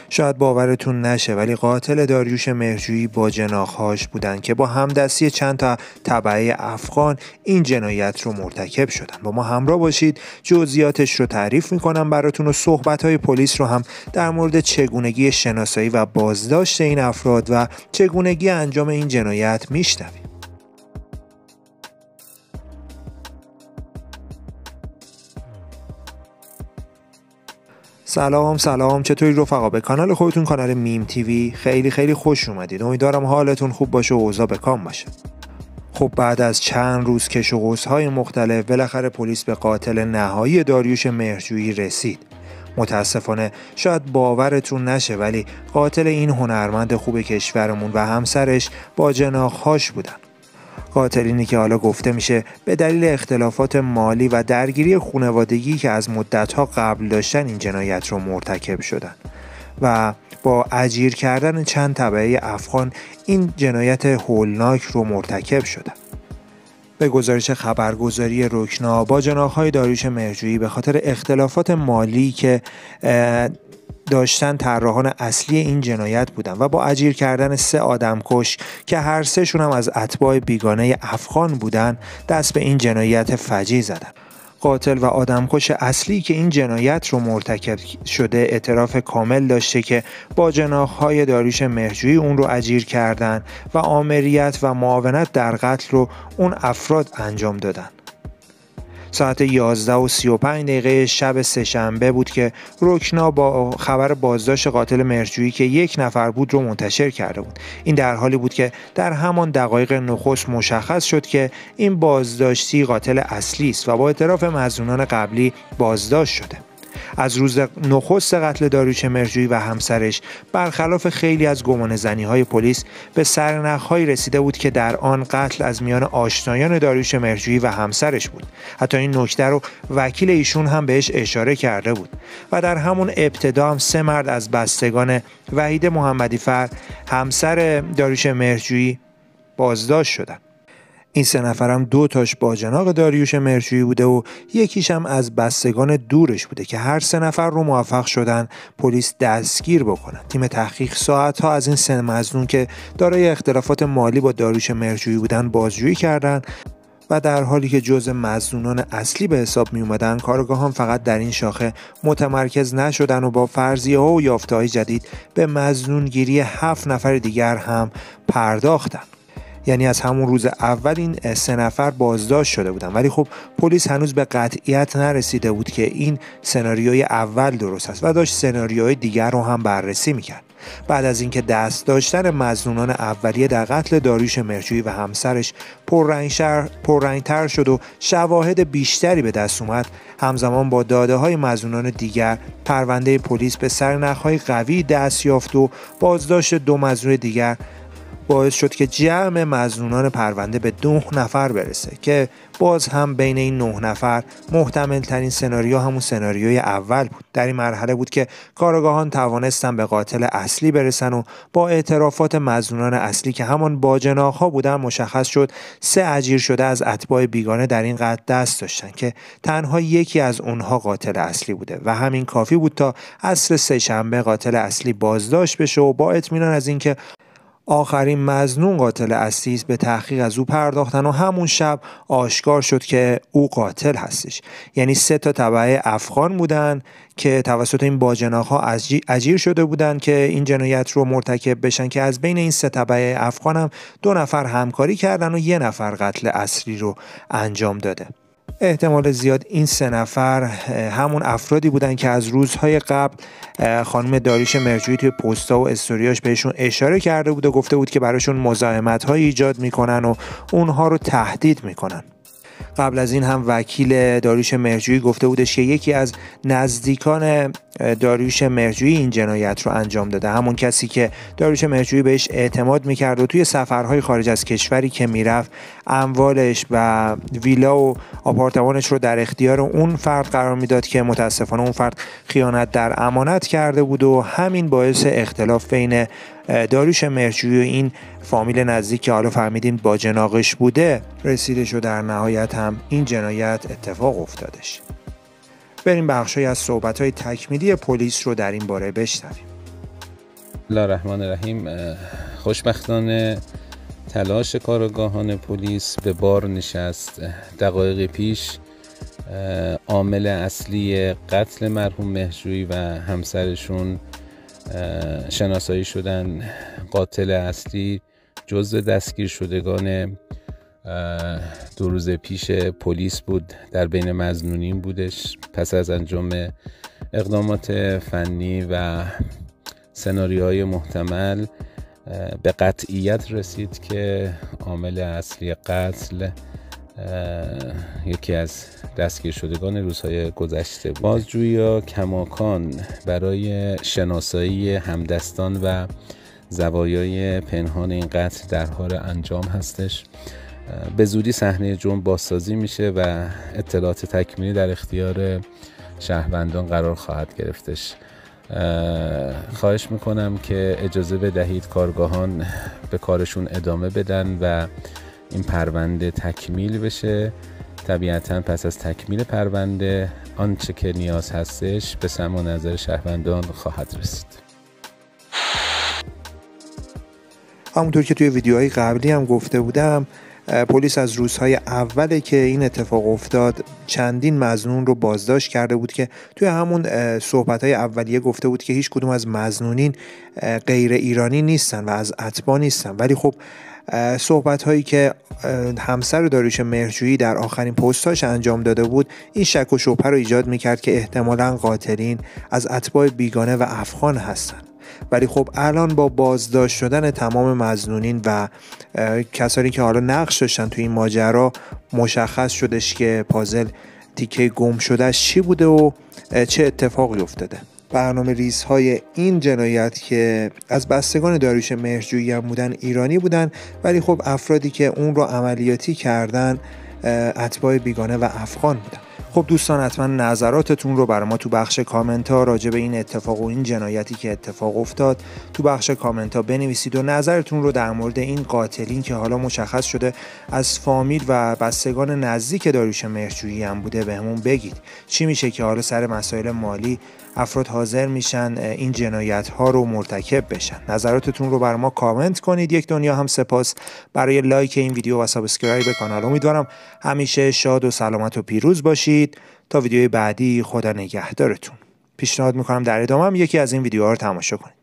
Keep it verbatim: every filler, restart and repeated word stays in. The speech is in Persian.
شاید باورتون نشه ولی قاتل داریوش مهرجویی باجناق‌هاش بودن که با همدستی چند تا تبعه افغان این جنایت رو مرتکب شدن. با ما همراه باشید، جزئیاتش رو تعریف میکنم براتون و صحبت‌های پلیس رو هم در مورد چگونگی شناسایی و بازداشت این افراد و چگونگی انجام این جنایت میشنویم. سلام سلام چطوری رفقا؟ به کانال خودتون، کانال میم تیوی خیلی خیلی خوش اومدید. امیدوارم حالتون خوب باشه و اوضاع به کام باشه. خب بعد از چند روز کش و قوس‌های مختلف بالاخره پلیس به قاتل نهایی داریوش مهرجویی رسید. متاسفانه شاید باورتون نشه ولی قاتل این هنرمند خوب کشورمون و همسرش باجناق‌هاش بودن. قاتلینی که حالا گفته میشه به دلیل اختلافات مالی و درگیری خانوادگی که از مدت‌ها قبل داشتن این جنایت رو مرتکب شدن و با اجیر کردن چند تبعه افغان این جنایت هولناک رو مرتکب شدن. به گزارش خبرگزاری رکنا، باجناق‌های داریوش مهرجویی به خاطر اختلافات مالی که داشتن طراحان اصلی این جنایت بودن و با اجیر کردن سه آدمکش که هر سه شون هم از اتباع بیگانه افغان بودن دست به این جنایت فجیع زدن. قاتل و آدمکش اصلی که این جنایت رو مرتکب شده اعتراف کامل داشته که باجناق‌های داریوش مهرجویی اون رو اجیر کردن و آمریت و معاونت در قتل رو اون افراد انجام دادن. ساعت یازده و سی و پنج دقیقه شب سه‌شنبه بود که رکنا با خبر بازداشت قاتل مهرجویی که یک نفر بود رو منتشر کرده بود. این در حالی بود که در همان دقایق نخست مشخص شد که این بازداشتی قاتل اصلی است و با اعتراف مظنونان قبلی بازداشت شده. از روز نخست قتل داریوش مهرجویی و همسرش برخلاف خیلی از گمانه‌زنی‌های پلیس به سرنخ‌هایی رسیده بود که در آن قتل از میان آشنایان داریوش مهرجویی و همسرش بود. حتی این نکته رو وکیل ایشون هم بهش اشاره کرده بود و در همون ابتدا هم سه مرد از بستگان وحید محمدی‌فر همسر داریوش مهرجویی بازداشت شدند. این سه نفرم دو تاش باجناق داریوش مهرجویی بوده و یکیش هم از بستگان دورش بوده که هر سه نفر رو موفق شدن پلیس دستگیر بکنن. تیم تحقیق ساعت‌ها از این سه مظنون که دارای اختلافات مالی با داریوش مهرجویی بودن بازجویی کردن و در حالی که جزء مظنونان اصلی به حساب می اومدن، کارآگاهان فقط در این شاخه متمرکز نشدن و با فرضیه‌ها و یافته‌های جدید به مظنونگیری هفت نفر دیگر هم پرداختن. یعنی از همون روز اول این سه نفر بازداشت شده بودن، ولی خب پلیس هنوز به قطعیت نرسیده بود که این سناریوی اول درست است و داشت سناریوهای دیگر رو هم بررسی میکرد. بعد از اینکه دست داشتن مظنونان اولیه در قتل داریوش مهرجویی و همسرش پررنگ‌تر شد و شواهد بیشتری به دست اومد، همزمان با داده‌های مظنونان دیگر پرونده پلیس به سرنخ‌های قوی دست یافت و بازداشت دو مظنون دیگر باعث شد که جمع مظنونان پرونده به نه نفر برسه که باز هم بین این نه نفر محتمل ترین سناریو همون سناریوی اول بود. در این مرحله بود که کارآگاهان توانستن به قاتل اصلی برسن و با اعترافات مظنونان اصلی که همان باجناق‌ها بودن مشخص شد سه اجیر شده از اتباع بیگانه در این قتل دست داشتن که تنها یکی از اونها قاتل اصلی بوده و همین کافی بود تا عصر سه‌شنبه قاتل اصلی بازداشت بشه و با اطمینان از اینکه آخرین مظنون قاتل اصلی است به تحقیق از او پرداختن و همون شب آشکار شد که او قاتل هستش. یعنی سه تا تبعه افغان بودن که توسط این باجناق‌ها اجیر شده بودن که این جنایت رو مرتکب بشن، که از بین این سه تبعه افغان هم دو نفر همکاری کردن و یه نفر قتل اصلی رو انجام داده. احتمال زیاد این سه نفر همون افرادی بودن که از روزهای قبل خانم داریوش مهرجویی توی پست‌ها و استوریاش بهشون اشاره کرده بود و گفته بود که براشون مزاحمت‌های ایجاد میکنن و اونها رو تهدید میکنن. قبل از این هم وکیل داریوش مهرجویی گفته بودش که یکی از نزدیکان داریوش مهرجویی این جنایت رو انجام داده، همون کسی که داریوش مهرجویی بهش اعتماد میکرد و توی سفرهای خارج از کشوری که میرفت اموالش و ویلا و آپارتمانش رو در اختیار اون فرد قرار میداد که متاسفانه اون فرد خیانت در امانت کرده بود و همین باعث اختلاف بین داریوش مهرجویی و این فامیل نزدیک که حالا فهمیدیم باجناقش بوده رسیده شد. در نهایت هم این جنایت اتفاق افتادش. بریم بخشی از صحبت‌های تکمیلی پلیس رو در این باره بشنویم. الله الرحمن الرحیم. خوشبختانه تلاش کارآگاهان پلیس به بار نشست. دقایق پیش عامل اصلی قتل مرحوم مهرجویی و همسرشون شناسایی شدن. قاتل اصلی جزو دستگیر شدگان دو روز پیش پلیس بود، در بین مظنونین بودش. پس از انجام اقدامات فنی و سناریوهای محتمل به قطعیت رسید که عامل اصلی قتل یکی از دستگیر شدگان روزهای گذشته بود. بازجویی‌ها کماکان برای شناسایی همدستان و زوایای پنهان این قتل در حال انجام هستش. به زودی صحنه جرم بازسازی میشه و اطلاعات تکمیلی در اختیار شهروندان قرار خواهد گرفتش. خواهش میکنم که اجازه بدهید کارگاهان به کارشون ادامه بدن و این پرونده تکمیل بشه. طبیعتاً پس از تکمیل پرونده آنچه که نیاز هستش به سمع و نظر شهروندان خواهد رسید. همونطور که توی ویدیوهای قبلی هم گفته بودم، پلیس از روزهای اولی که این اتفاق افتاد چندین مظنون رو بازداشت کرده بود که توی همون صحبت‌های اولیه گفته بود که هیچ کدوم از مظنونین غیر ایرانی نیستن و از اتباع نیستن. ولی خب صحبت‌هایی که همسر داریوش مهرجویی در آخرین پستاش انجام داده بود این شک و شبهه رو ایجاد می‌کرد که احتمالاً قاتلین از اتباع بیگانه و افغان هستن. ولی خب الان با بازداشت شدن تمام مظنونین و کسانی که حالا نقش داشتن توی این ماجرا مشخص شدش که پازل تیکه گم شدهش چی بوده و چه اتفاقی افتاده. برنامه ریزهای این جنایت که از بستگان داریوش مهرجویی هم بودن ایرانی بودن، ولی خب افرادی که اون رو عملیاتی کردن اتباع بیگانه و افغان بودن. خب دوستان حتما نظراتتون رو برای ما تو بخش کامنت ها راجع به این اتفاق و این جنایتی که اتفاق افتاد تو بخش کامنت ها بنویسید و نظرتون رو در مورد این قاتلین که حالا مشخص شده از فامیل و بستگان نزدیک داریوش مهرجویی هم بوده بهمون بگید. چی میشه که حالا سر مسائل مالی افراد حاضر میشن این جنایت ها رو مرتکب بشن؟ نظراتتون رو برای ما کامنت کنید. یک دنیا هم سپاس برای لایک این ویدیو و سابسکرایب کانال. امیدوارم همیشه شاد و سلامت و پیروز باشید. تا ویدیوی بعدی خدا نگهدارتون. پیشنهاد میکنم در ادامه هم یکی از این ویدیوها رو تماشا کنید.